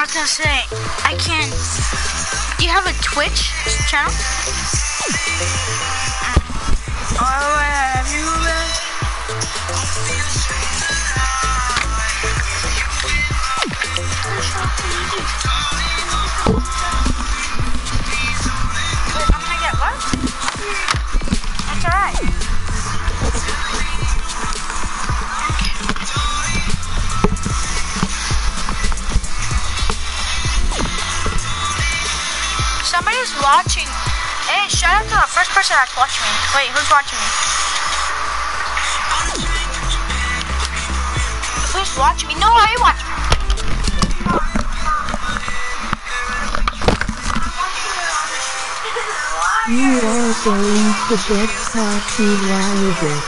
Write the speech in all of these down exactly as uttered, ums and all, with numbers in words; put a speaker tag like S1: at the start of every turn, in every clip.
S1: I was gonna say, I can. Do you have a Twitch channel? Oh, have you been? Wait, I'm gonna get what? That's alright. Somebody's watching. Hey, shout out to the first person that's watching me. Wait, who's watching me? Who's watching me? No, I watch me.
S2: You are going to get copyrighted.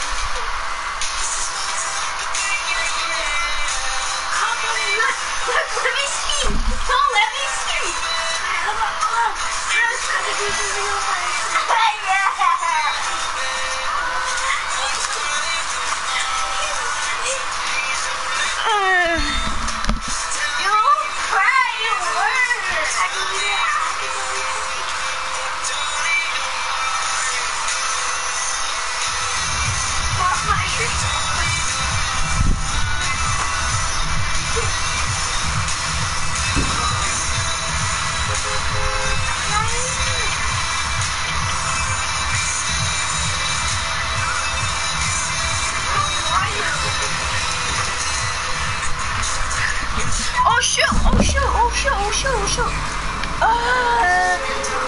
S1: Oh shoot! Oh shoot! Oh shoot! Oh shoot! Oh shoot! Uh...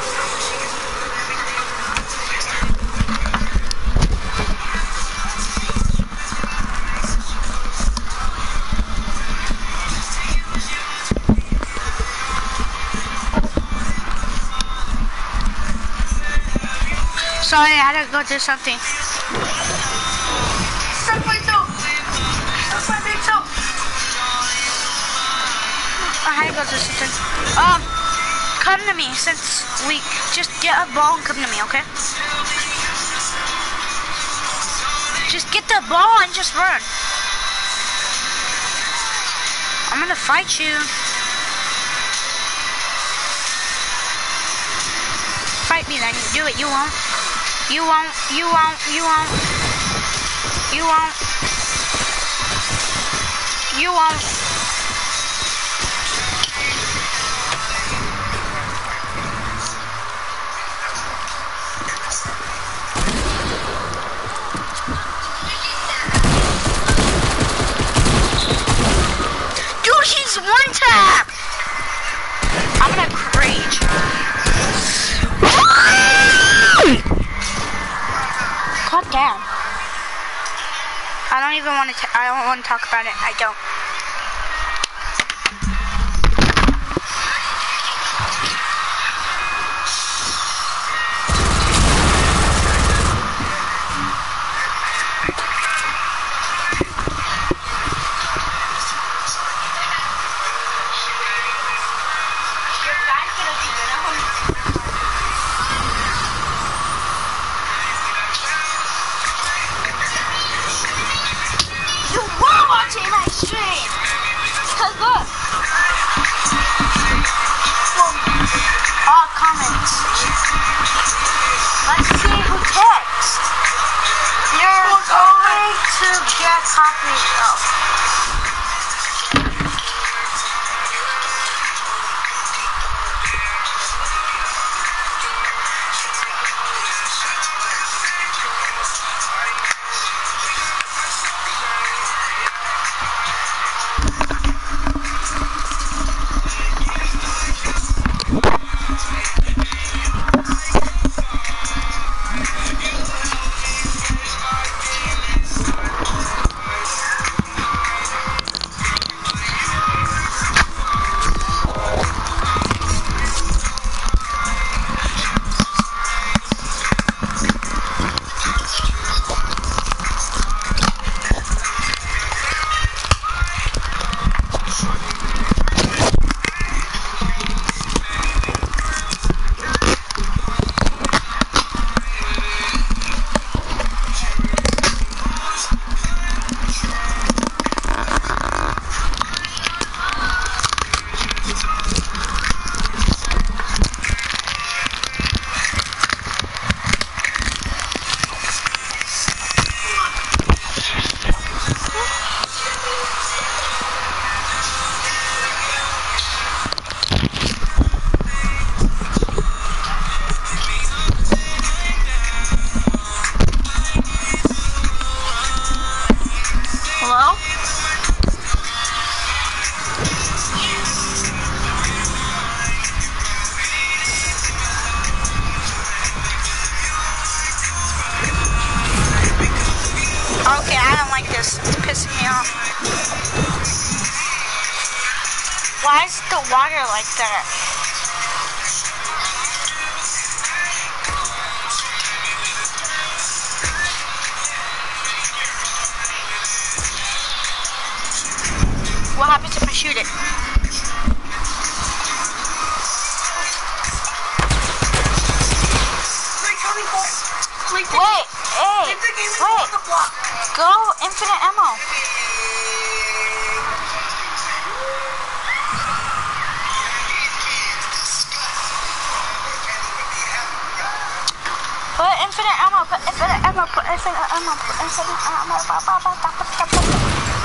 S1: Sorry, I had to go do something. Suck my toe! Suck my big toe! I had to go do something. Um, come to me since we just get a ball and come to me, okay? Just get the ball and just run. I'm gonna fight you. Fight me then. Do it. You won't. You won't. You won't. You won't. You won't. You won't. Dude, he's one tap. I'm gonna rage. Calm down. I don't even want to. I don't want to talk about it. I don't. Watching my stream. is the water like that? What happens if I shoot it? Wait, hey, wait, go infinite ammo. Put infinite ammo, put infinite ammo, put infinite ammo, put infinite ammo, put infinite ammo.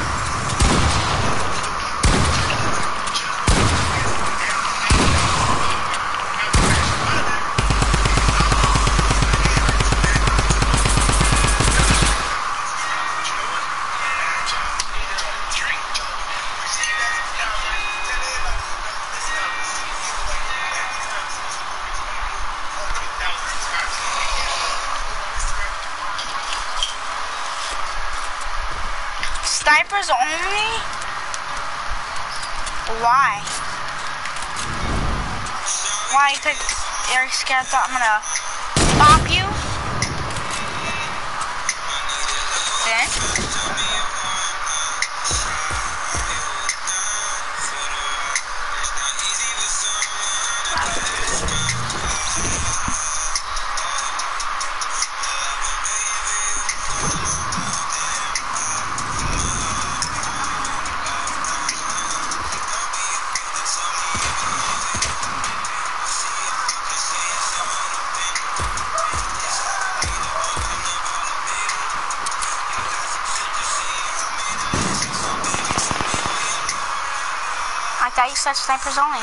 S1: Snipers only? Why? Why? Because you're scared that I'm gonna pop you? Then? I thought you said snipers only.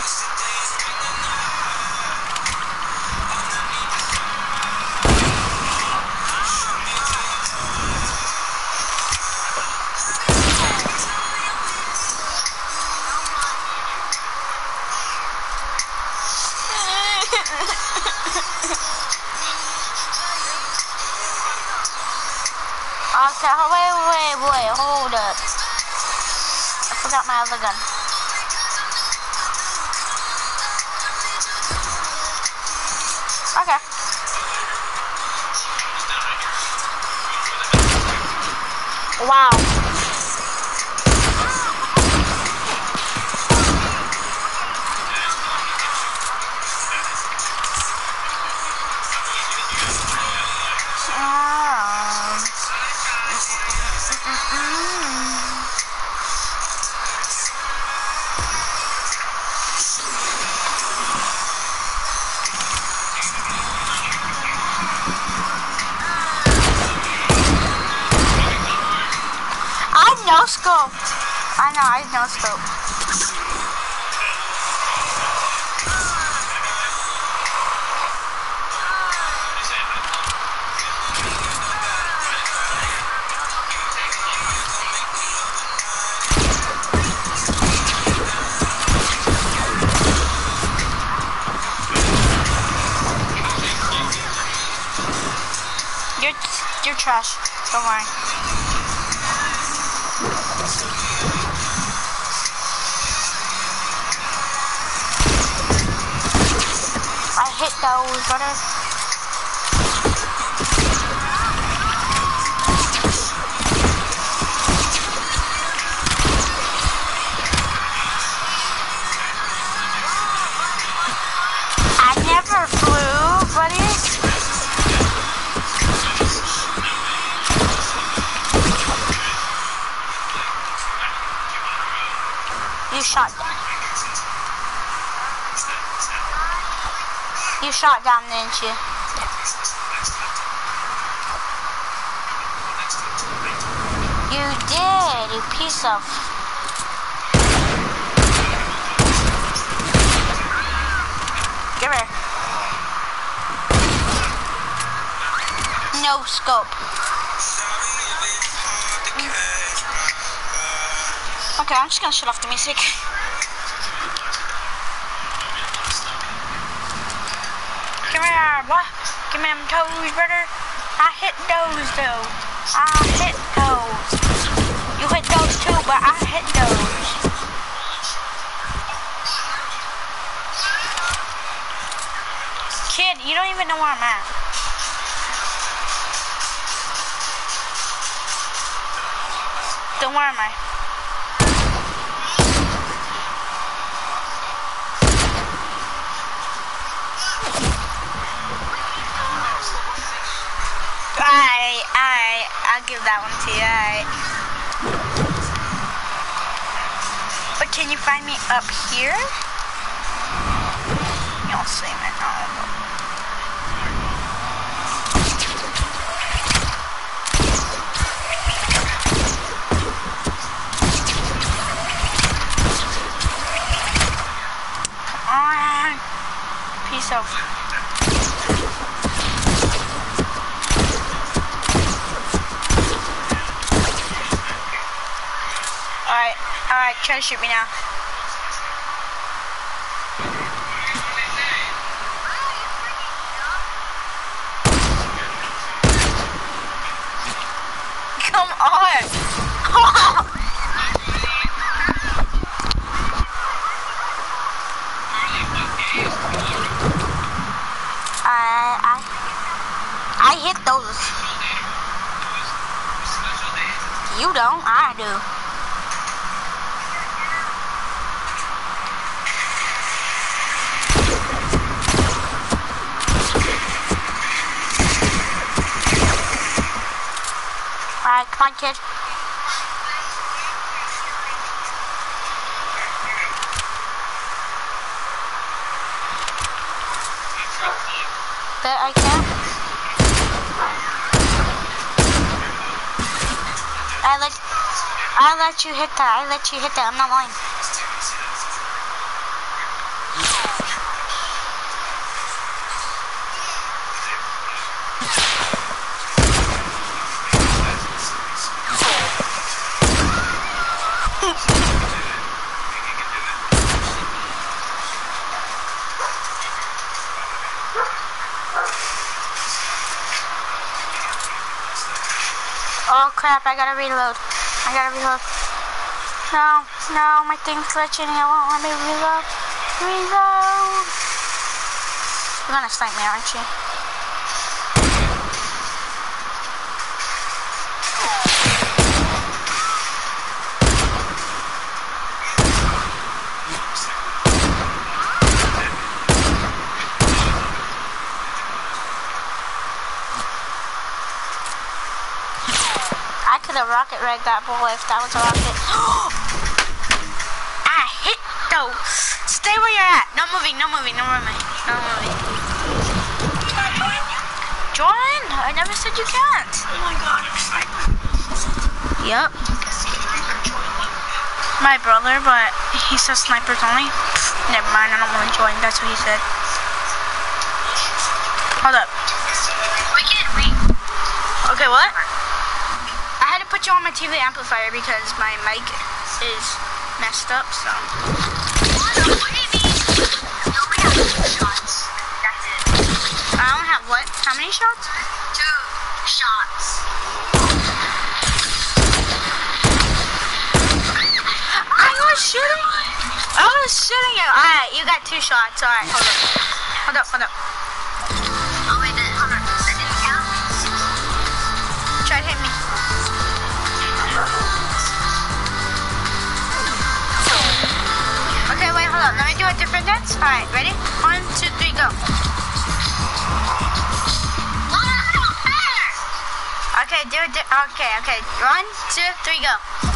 S1: Okay, wait, wait, wait, hold up. I forgot my other gun. Okay. Wow. No scope. I know, I no scope. You're you're trash. Don't worry. I hit those, brother. I never flew, buddy. You shot down. You shot down, didn't you? You did, you piece of... Give her. No scope. Okay, I'm just gonna shut off the music. Come here, what? Give me them toes, brother. I hit those, though. I hit those. You hit those too, but I hit those. Kid, you don't even know where I'm at. Then where am I? Alright, alright, I'll give that one to you, alright. But can you find me up here? You'll see me now. Peace out. Alright, alright, try to shoot me now. Come on! I hit those. You don't, I do. Alright, come on, kid. That I can. I let I let you hit that. I let you hit that. I'm not lying. Oh crap, I gotta reload. I gotta reload. No, no, my thing's glitching and it won't let me reload. Reload. You're gonna snipe me, aren't you? I could have rocket ragged that boy if that was a rocket. I hit those. Stay where you're at. No moving, no moving, no moving, no moving. Join? I never said you can't. Oh my god, I'm sniping. Yep. My brother, but he says snipers only. Never mind, I don't want to join. That's what he said. Hold up.
S3: We can't wait.
S1: Okay, what? I had to put you on my T V amplifier because my mic is messed up, so.
S3: What? What do you mean? You only have two shots. That's it.
S1: I only have what? How many shots?
S3: Two shots.
S1: I was shooting. I was shooting you. Alright, you got two shots. Alright, hold up. Hold up, hold up.
S3: Oh wait, that, hold on. That didn't count?
S1: Try to hit me. Okay, wait, hold up. Let me do a different dance. Alright, ready? One, two, three, go.
S3: Well, that's not fair.
S1: Okay, do it. Okay, okay. One, two, three, go.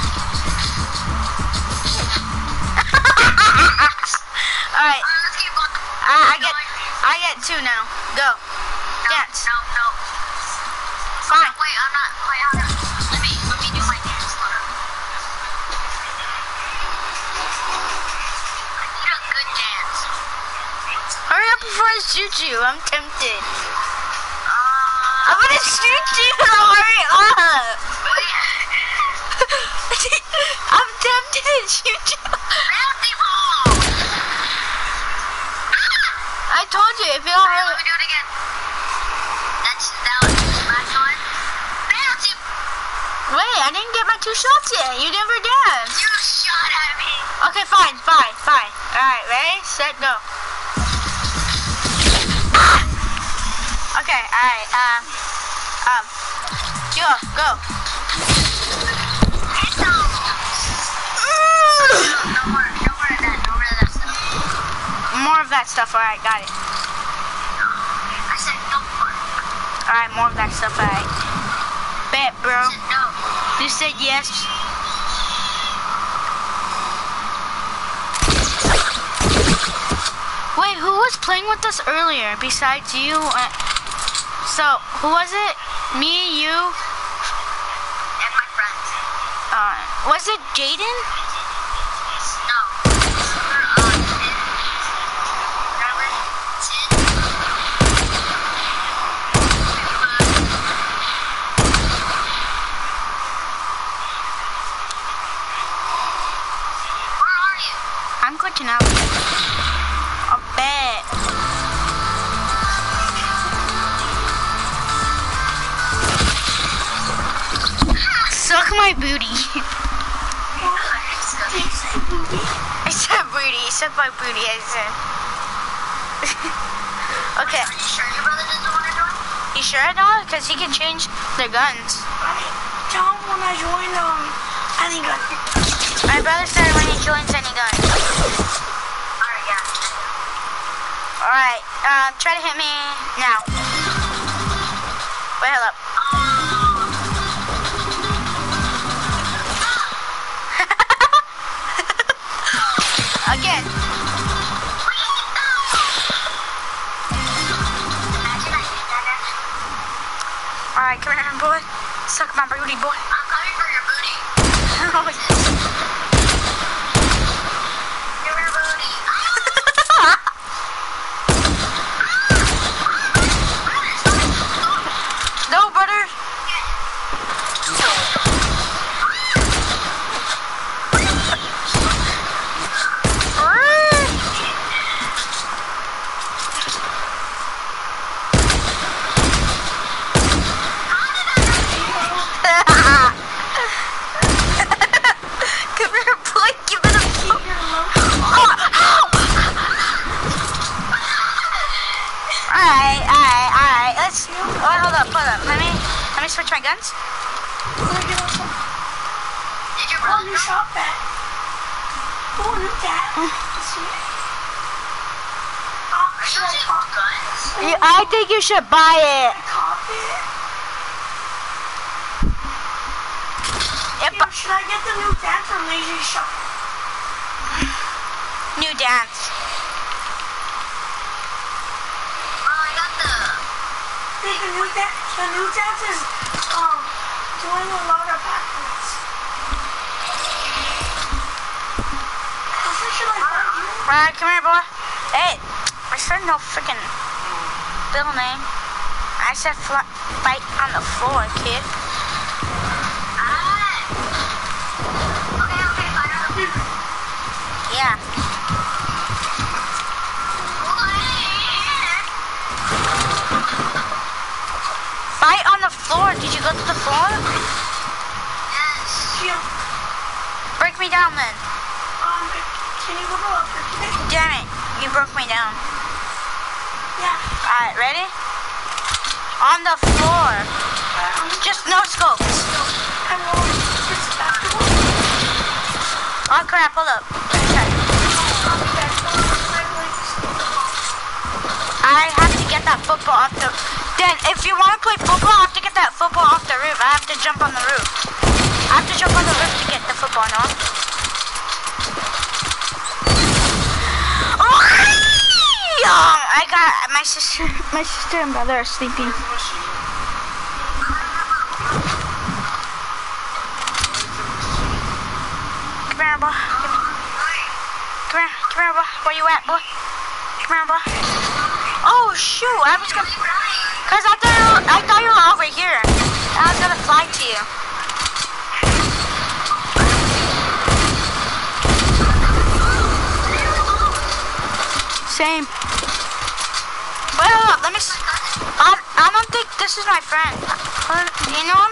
S1: Alright.
S3: Alright, let's keep going.
S1: I, I get I get two now. Go.
S3: No,
S1: Dance.
S3: no, no.
S1: Fine.
S3: Wait, I'm not. Wait, hold on. Let me, let me do my dance. Hold on. I need a good dance.
S1: Hurry up before I shoot you. I'm tempted.
S3: Uh,
S1: I'm gonna shoot you. Hurry up.
S3: wait.
S1: I'm tempted to shoot you.
S3: Bouncy ball.
S1: I told you if you don't
S3: Alright,
S1: hurry.
S3: let me do it again. That's, that was the last one. Bouncy.
S1: Wait, I didn't get my two shots yet. You never did.
S3: You shot at me.
S1: Okay, fine, fine, fine. Alright, ready, set, go. Ah! Okay, alright, um, um, yo, go.
S3: No, no more, no more of that, no more of that stuff.
S1: More of that stuff, alright, got it.
S3: I said no more.
S1: Alright, more of that stuff, alright. Bet, bro.
S3: I said no.
S1: You said yes. Wait, who was playing with us earlier besides you? Uh, so, who was it? Me, you?
S3: And my friends.
S1: Uh, was it Jaden?
S3: No. We're on Tin. Remember? Tin. Where are you?
S1: I'm glitching out. I bet. Suck my booty. I said booty. Suck my booty, I said. Okay.
S3: Are you sure your brother doesn't want to join?
S1: You sure, dog? Because he can change their guns.
S2: Don't wanna join um any gun.
S1: My brother said when he joins any gun.
S3: Alright, yeah.
S1: Alright, um, try to hit me now. Wait, hold up. Again.
S3: Imagine I did that actually.
S1: Alright, come here, boy. Suck my booty, boy.
S3: I'm coming for your booty. Your booty.
S1: No, brother. Come here, boy. Give it a Alright, alright, alright. Let's. Oh, hold up, hold up. Let me. Let me switch my guns.
S3: Did your
S2: Oh,
S3: brother
S2: you shot that. Oh, look at that. Oh, should I cop
S3: guns?
S1: You, I think you should buy it.
S2: cop it?
S1: Yep.
S2: Yo, should I get the new dance or laser shot?
S1: New dance.
S3: Well, I got the...
S2: The, the new dance, the new dance is um doing a lot of backwards. How should I find you?
S1: Alright, come here, boy. Hey, I said no freaking little name. I said fl fight on the floor, kid.
S3: Ah. Okay, okay, fine. I'll do it.
S1: Yeah. Fight on the floor. Did you go to the floor?
S3: Yes.
S2: Shield.
S1: Break me down then.
S2: Um, can you go up there?
S1: Damn it, you broke me down.
S2: Yeah.
S1: Alright, ready? On the floor.
S2: Um,
S1: Just no scopes.
S2: I'm rolling. It's basketball.
S1: Oh crap, hold up. Okay. I have to get that football off the... Then, if you want to play football, I have to get that football off the roof. I have to jump on the roof. I have to jump on the roof to get the football, no? Oh, I got... My sister... My sister and brother are sleeping. Come here, boy. Come here. Come here, boy. Where you at, boy? Come here, boy. Oh, shoot. I was gonna... Cause I thought you were, I thought you were over here. I was gonna fly to you. Same. Wait, hold up. Let me. S I I don't think this is my friend. Uh, do you know him?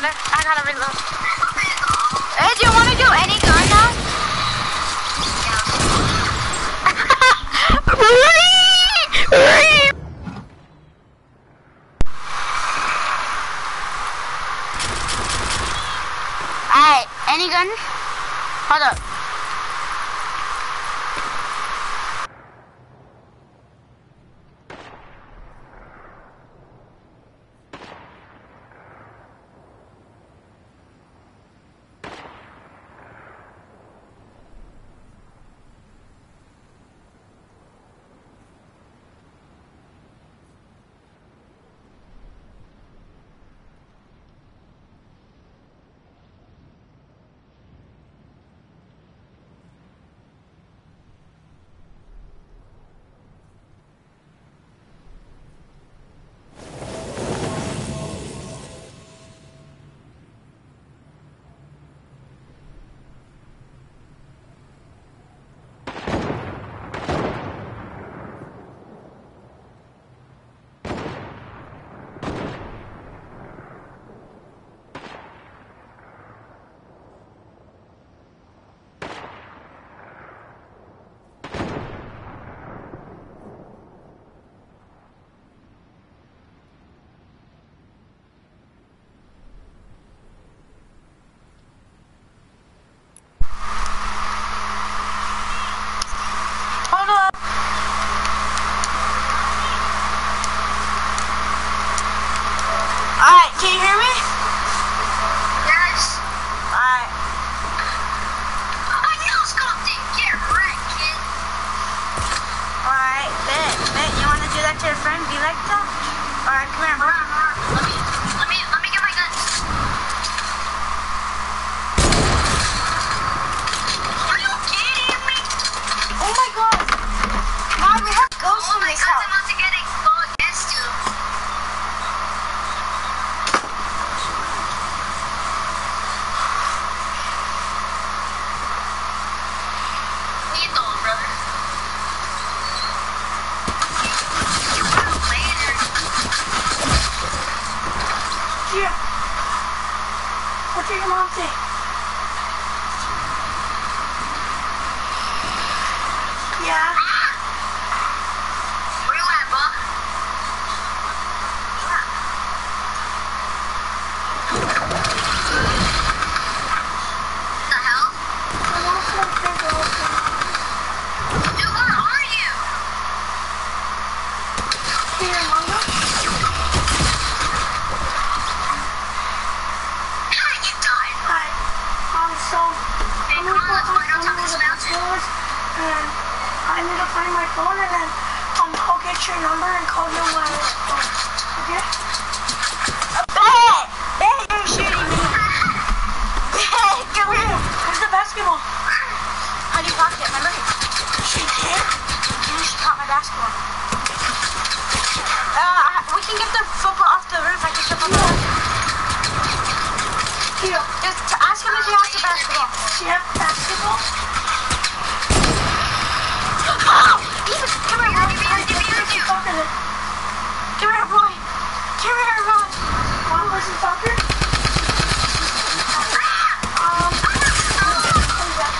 S1: brother. I gotta reload. Hey, do you want to do any gun now? Alright, any gun? Hold up. Alright, can you hear me?
S3: Yes.
S1: Alright.
S3: I know sculpting. Get wrecked, kid.
S1: Alright, bet, bet. You wanna do that to your friend? Be like that? Alright, come here, bro.
S3: Let me, let me, let me get my guns. Are you kidding me?
S1: Oh my god. Mom, we have ghosts
S3: Oh
S1: in
S3: my
S1: this
S3: god,
S1: house.
S3: I'm about to get exposed. Yes, too. Lethal, brother. Later.
S2: Yeah. What did your mom say? Yeah.
S3: Where you at, bud? What the hell?
S2: My mom's gonna think we're open.
S3: Dude, where are you?
S2: Here, Mama.
S3: You died.
S2: Hi. Um, so,
S3: Hey,
S2: I'm
S3: come
S2: gonna
S3: on,
S2: go
S3: let's
S2: on
S3: find out
S2: one of
S3: this
S2: the
S3: mountain.
S2: floors, and I need to find my phone, and then um, I'll get your number and call you when I phone. Okay?
S1: Bet! Bet, you're shooting me. Bet, come here.
S2: Where's the basketball?
S1: Honey, pocket, remember?
S2: She did?
S1: You should pop my basketball. Uh, we can get the football off the roof. I can jump on the roof.
S2: Here.
S1: Just to ask him if he has the basketball.
S2: She has basketball?
S1: Oh! Even, come here, boy.
S3: Behind you, behind you.
S2: Soccer then.
S1: Come here, boy. Come here, boy.
S2: Mom, where's the soccer? Um, come back.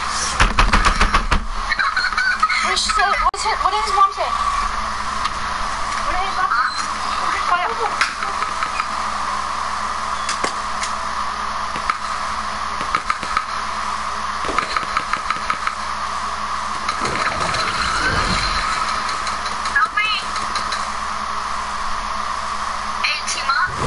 S1: What is, what's it, what did his mom say? What did his mom say? What did,
S3: Help me. Hey, team up.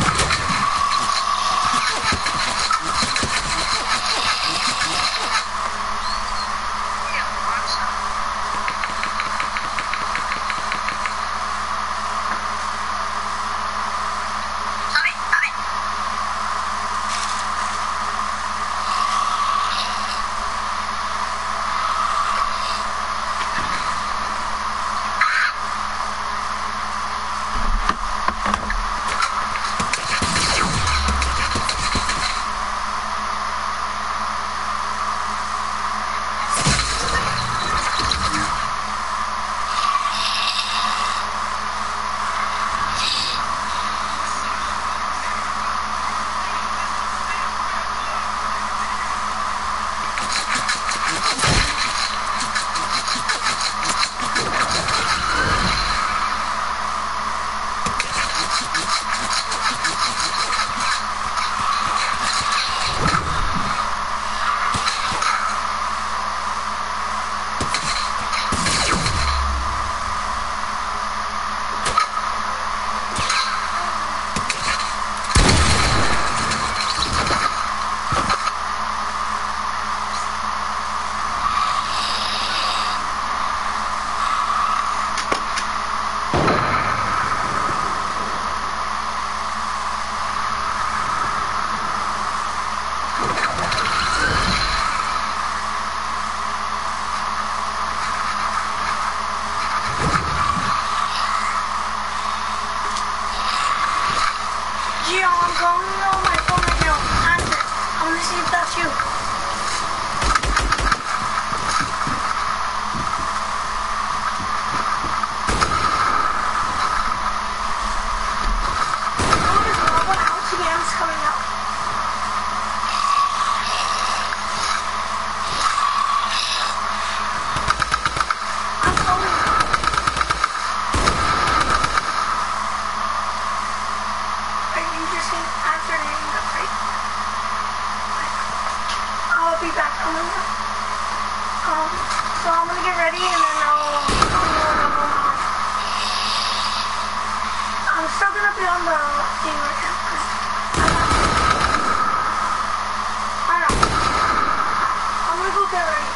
S2: I'm calling you on my phone right now. Answer. I want to see if that's you. Oh, there's Lava L T Ms coming up. I'm calling you. I'll be back. I'm gonna, um, so I'm gonna get ready and then I'll, I'll I'm still gonna be on the thing right now because I don't know. I'm gonna go get ready.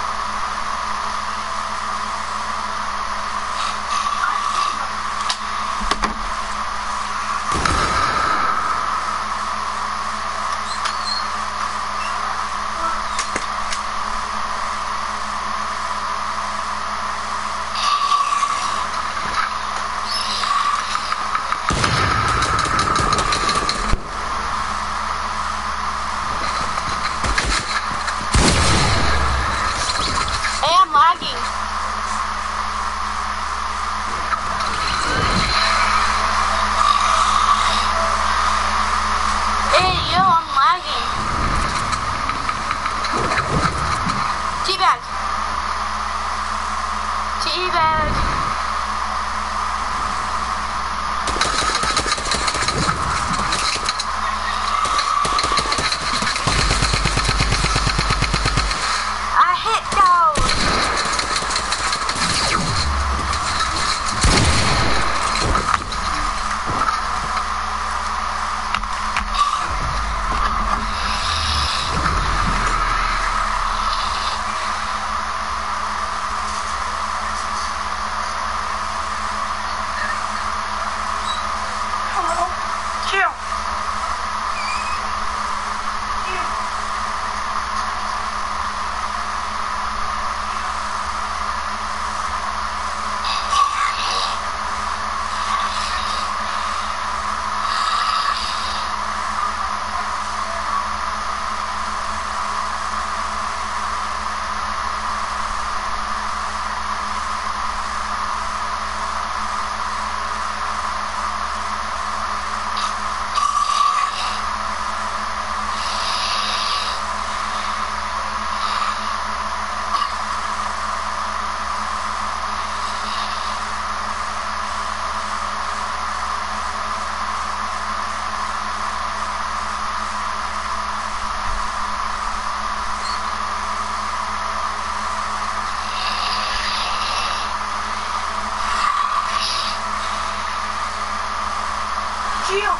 S2: Gio.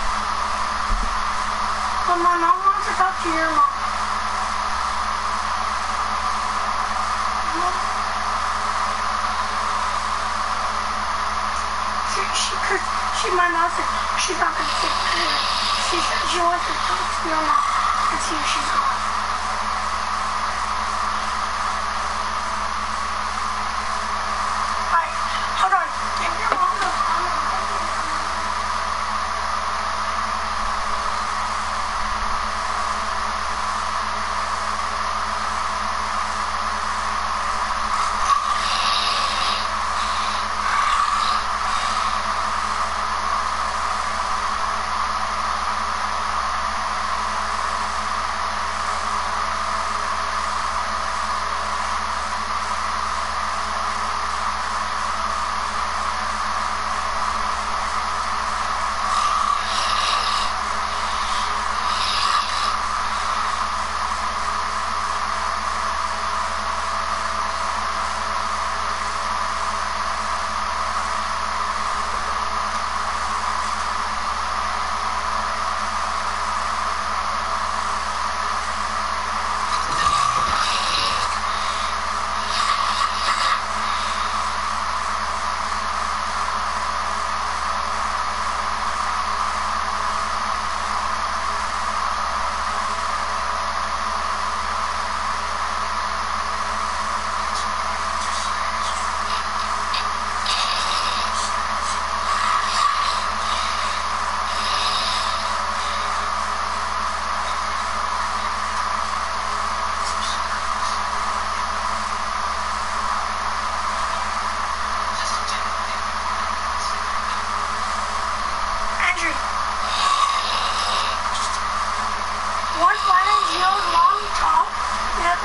S2: But my mom wants to talk to your mom. She, she, cause she, my mom said she's not gonna sit there. She said she wants to talk to your mom and see if she's on. Alright, hold on. Give your mom the phone.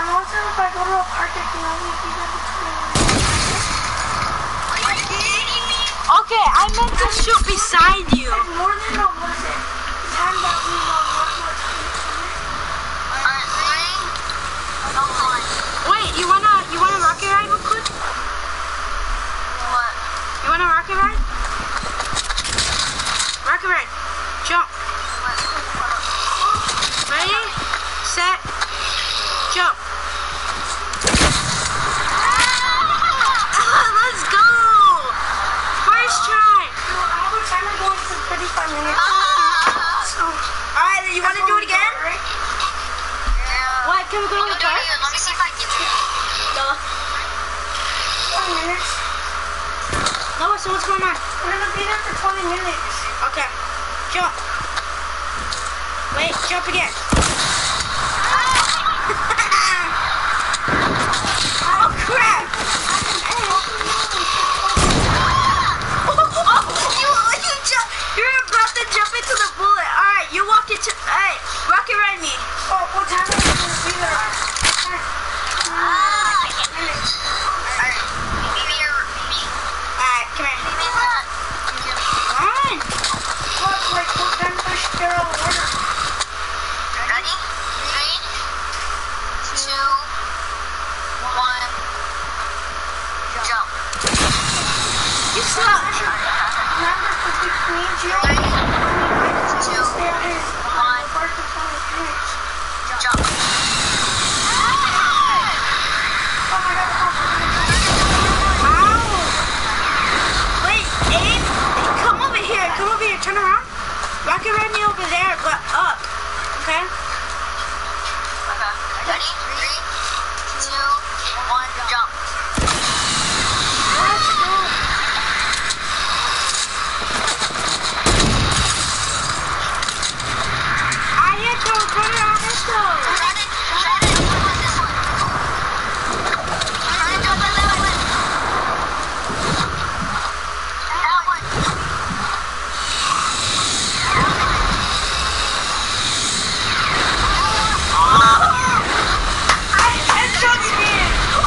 S2: My mom said if I go to a park, I can only be there for twenty minutes.
S3: Are you kidding me?
S1: Okay, I meant to shoot beside you.
S2: It's more than a was it? The time that we were working with
S3: Alright, three. Go on.
S1: Wait, you wanna you wanna rocket ride real quick?
S3: What?
S1: You wanna rocket ride? Rocket ride. Jump. Ready? Set. Jump. Let's go! First try.
S2: No, I have a timer going for thirty-five minutes. So,
S1: Alright, then you wanna do it again?
S2: right?
S3: Yeah.
S1: What? Can we go to the park?
S3: Let me see if I can do it.
S1: Go.
S2: twenty minutes.
S1: No, so what's going on?
S2: We're gonna be there for twenty minutes.
S1: Okay. Jump. Wait, jump again. Oh crap! you, you jump, you're about to jump into the bullet. Alright, you walk into. Hey, rocket ride me.
S2: Oh, what time are we gonna be there?
S3: Ah, I can't do it. Alright. Maybe you're. Maybe.
S1: Alright, come here.
S3: Maybe that.
S1: Come on.
S2: What, like, what time do I should get all the order?
S3: Ready? Three, two, one, jump.
S1: You suck.
S2: Remember, for the Queen Jill?
S3: Three,
S2: Two, stay on his
S3: one,
S2: park for twenty minutes.
S3: jump.
S2: Oh my god,
S1: Ow. Wait, Abe, come over here. Come over here. Turn around. Rocket ride me over there, but up. Okay?
S3: Okay. Ready? Three, two, one, jump.
S2: let's go.
S1: I hit the put it on this though.
S3: Try to, try to jump on this one. Try to jump on that one. That one.
S1: I headshot him.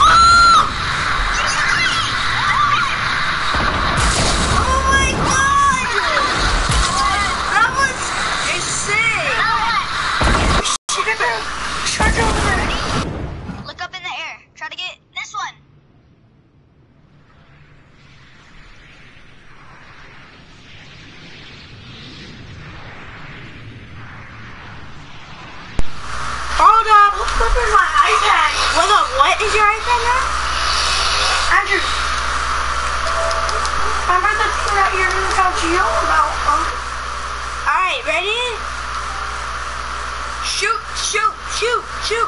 S1: Oh my god! That was insane.
S2: Shit, it down. Shut over there.
S3: Look up in the air. Try to get this one.
S1: Hold up.
S2: Look at my iPad.
S1: Hold up. What is your iPad now?
S2: Andrew. Remember the thing that you're going to tell Gio about? Um,
S1: Alright, ready? Shoot, shoot, shoot, shoot.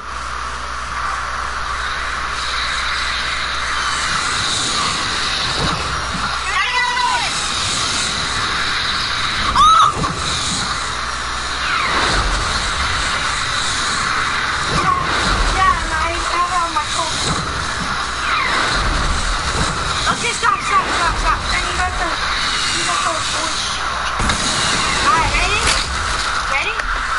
S2: yeah, and I have it on my phone.
S1: Okay, stop, stop, stop, stop.
S2: And you got the, you got the voice.
S1: Alright, ready? Ready?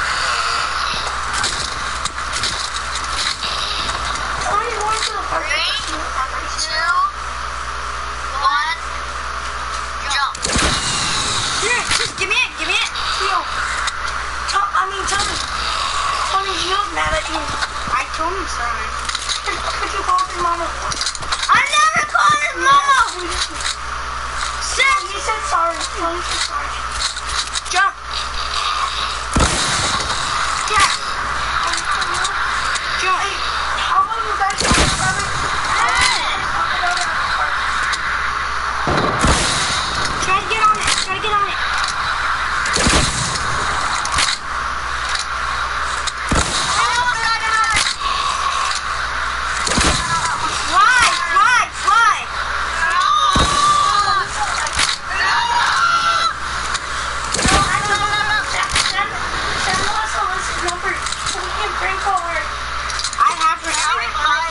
S2: Tell me one to the park.
S3: Three, two, one, jump.
S1: Here, just give me it, give me it.
S2: Gio. Tell, I mean, tell me. Tell me Gio's mad at you.
S1: I told him sorry.
S2: But you called his mama.
S1: I never called his mama. Sis,
S2: He said sorry. No, he said sorry.
S1: jump. Yeah, jump.
S2: Hey, how about you guys talk about it? Talk about it at the park.
S1: Try to get on it. Try to get on it. Fly, fly, fly. I have her number.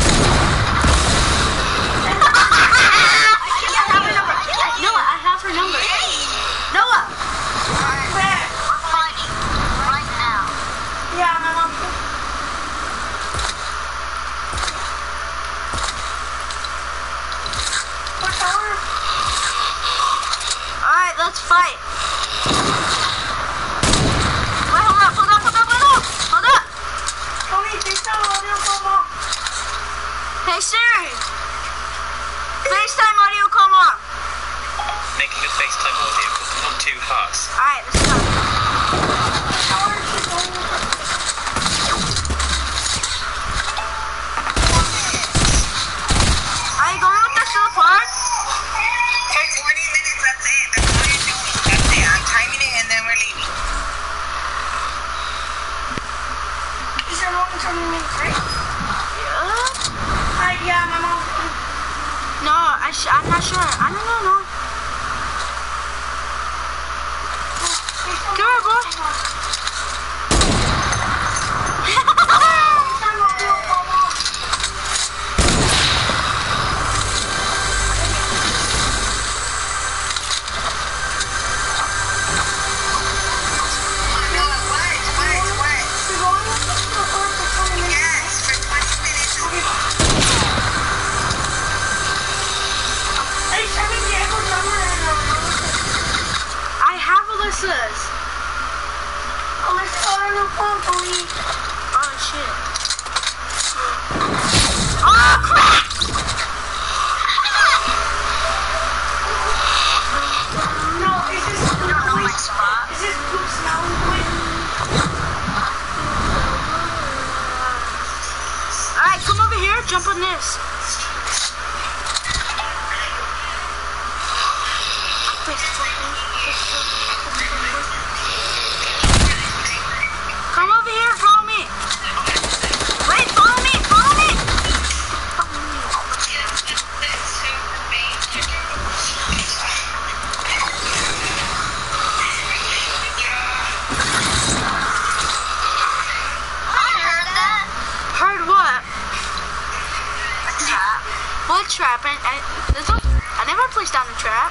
S1: Noah, I have her number. Noah.
S3: We're fighting right now.
S2: Yeah, my mom.
S1: let's fight. Wait, hold up, hold up, hold up, hold up, hold up.
S2: Tony, FaceTime audio call mom.
S1: Hey Siri, FaceTime audio call mom.
S4: Making a FaceTime audio call, not two hearts.
S1: Alright, let's go.
S2: Tell her she's going with her.
S1: Are you going with us to the park?
S3: For twenty minutes, that's it. That's all you're doing. That's it. I'm timing it and then we're leaving.
S2: Is there one twenty minutes, right?
S1: Yeah.
S2: Uh, yeah, my mom.
S1: No, I sh I'm not sure. I don't know, no. Come here, boy.
S2: FaceTime audio call mom.
S3: No, what? What? What?
S2: We're going with us to the park for twenty minutes.
S3: Yes, for twenty minutes.
S2: Hey, send me Diego's number and uh,
S1: I have Alyssa's.
S2: Alyssa on her phone, Tony.
S1: Oh shit. Oh crap!
S2: No, is this
S3: You don't know my
S2: poop?
S3: spot?
S2: Is this poop smelling quick?
S1: Alright, come over here, jump on this. Come over here, follow me. Wait, follow me, follow me. Follow me.
S3: I heard that.
S1: Heard what?
S3: A trap.
S1: What trap? I, I, there's no, I never placed down a trap.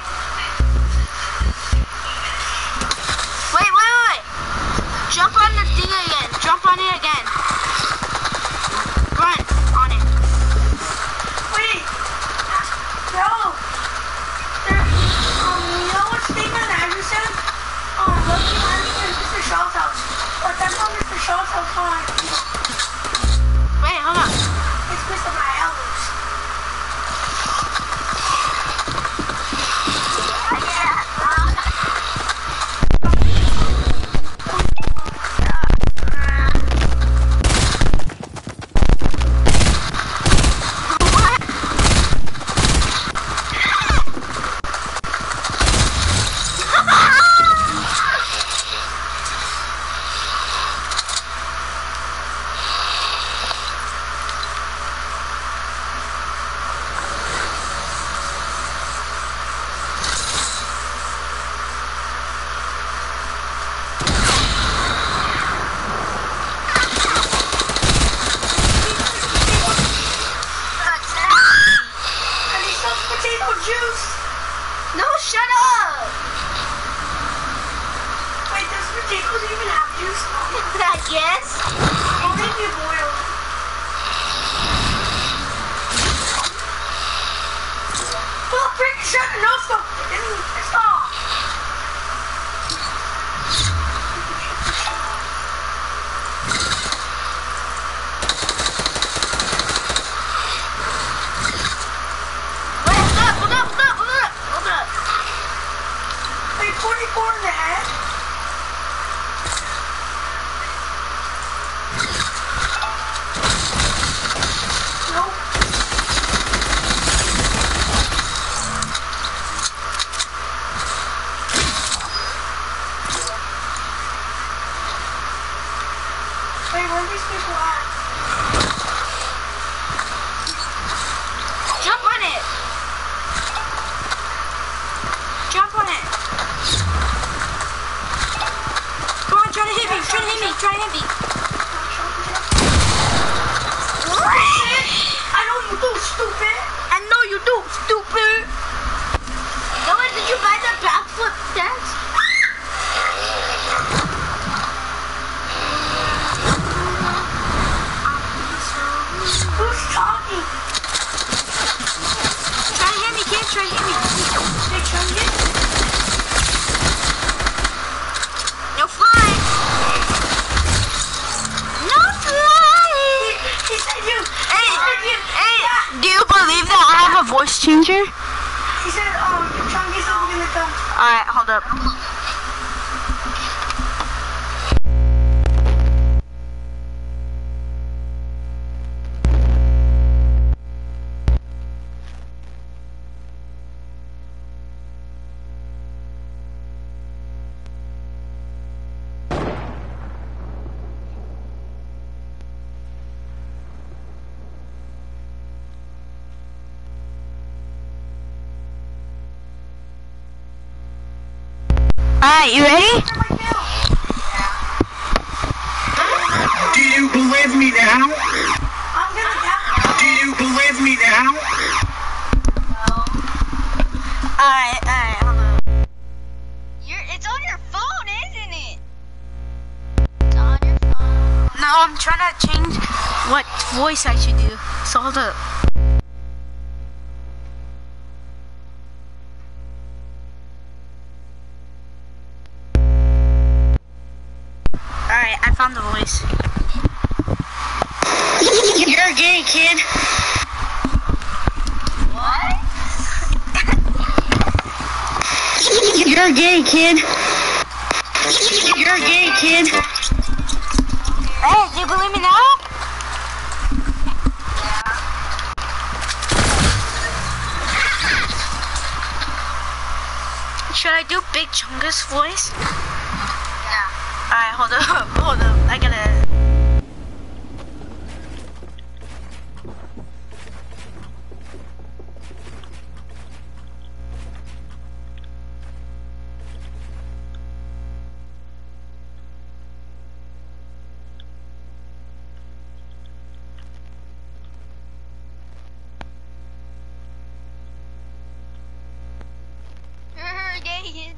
S1: Wait, wait, wait, wait. Jump on the thing again. Jump on it again. Run on it.
S2: Wait. No. There, um, you know what statement Andrew said? Um, Lucky Landing is Mister Shaw's house. But that's not Mister Shaw's house, huh?
S1: Wait, hold on.
S2: It's Mister Maialo's.
S1: voice changer?
S2: He said, um, Chunky said we're gonna come.
S1: Alright, hold up. Alright, you ready?
S5: Do you believe me now?
S2: I'm gonna tap.
S5: Do you believe me now?
S1: Alright, alright, hold up.
S3: You're, it's on your phone, isn't it? It's on your phone.
S1: No, I'm trying to change what voice I should do. So hold up. Alright, I found the voice.
S5: You're gay, kid.
S3: What?
S5: You're gay, kid. You're gay, kid.
S1: Hey, do you believe me now? Should I do Big Chungus voice?
S3: Yeah.
S1: Alright, hold up, hold up. I gotta.
S3: You're gay.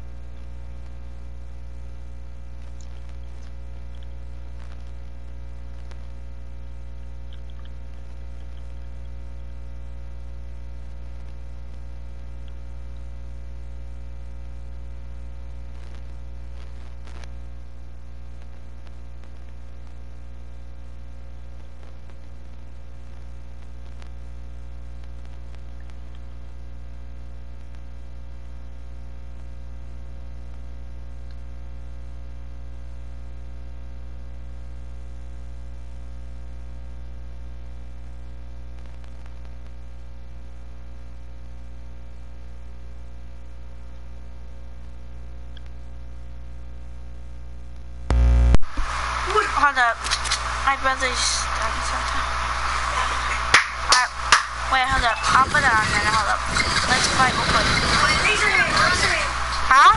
S1: Hold up. My brother's starting something. Alright, wait, hold up. I'll put it on then. Hold up. Let's fight real quick.
S2: Wait, raise your hand, raise your hand.
S1: Huh?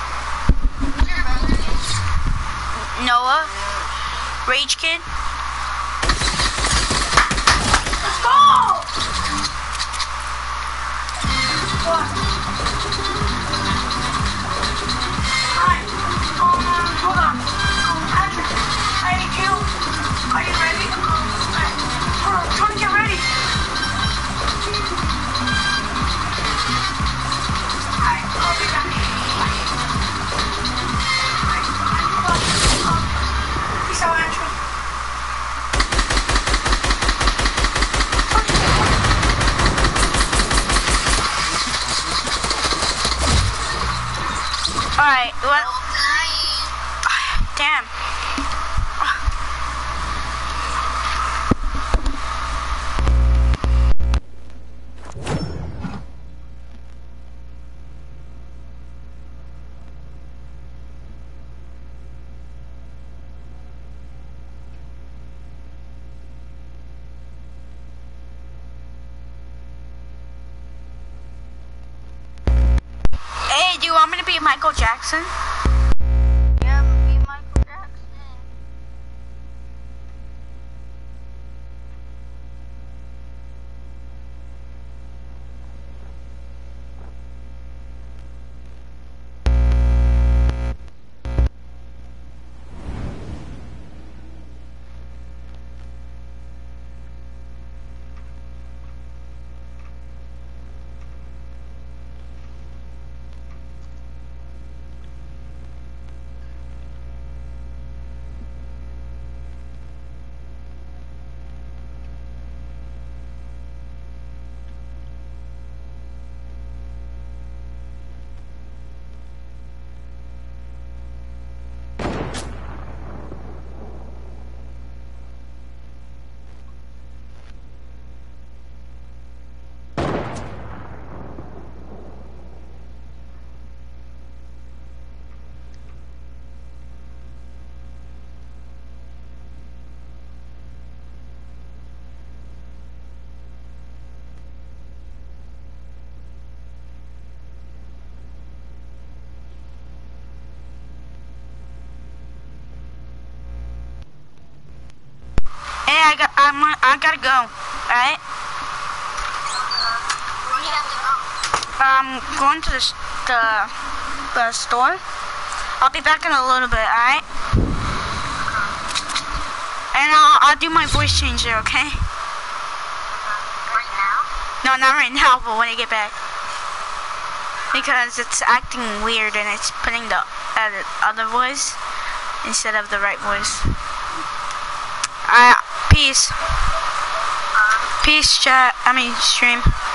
S1: Noah? Rage Kid?
S2: Let's go! What? Alright, um, hold on. Um, Patrick, I need you. Are you ready? Um, alright. Hold on, trying to get ready. Alright, I'll be back. Bye. Alright, um, peace out, Andrew.
S1: Alright, what? Damn. Hey, do you want me to be Michael Jackson?
S3: Yeah, be Michael Jackson.
S1: I'm, I gotta go. Alright?
S3: Where do you have to go?
S1: I'm going to the, s- the, the store. I'll be back in a little bit, alright? And I'll, I'll do my voice changer, okay?
S3: Right now?
S1: No, not right now, but when I get back. Because it's acting weird and it's putting the uh, other voice instead of the right voice. Alright, peace. Peace, chat. I mean, stream.